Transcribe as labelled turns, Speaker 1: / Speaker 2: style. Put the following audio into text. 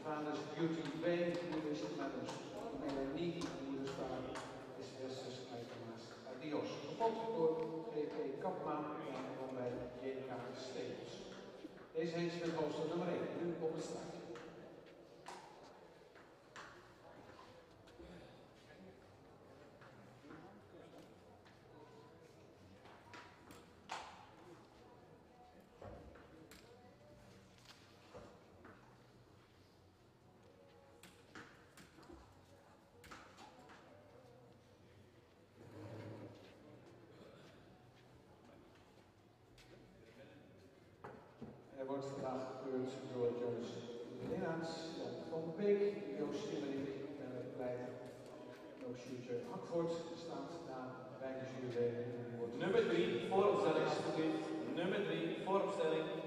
Speaker 1: Vaders Beauty B, moeders Madams Melanie, moeders Vader is Westers Eikemaas Adios. Gevolgd door G.P. Kapman en dan bij J.K. Stevens. Deze heet met hoofdstuk nummer 1, nu op het straatje. Er wordt vandaag gekeurd door Joyce Linnaerts, Jan van Beek, Joost Schimmeling, Bernard Pleiter, Joost Schuurtje Hakvoort staat daar bij de juryleden.
Speaker 2: Nummer 3, vooropstelling alsjeblieft. Nummer 3, vooropstelling.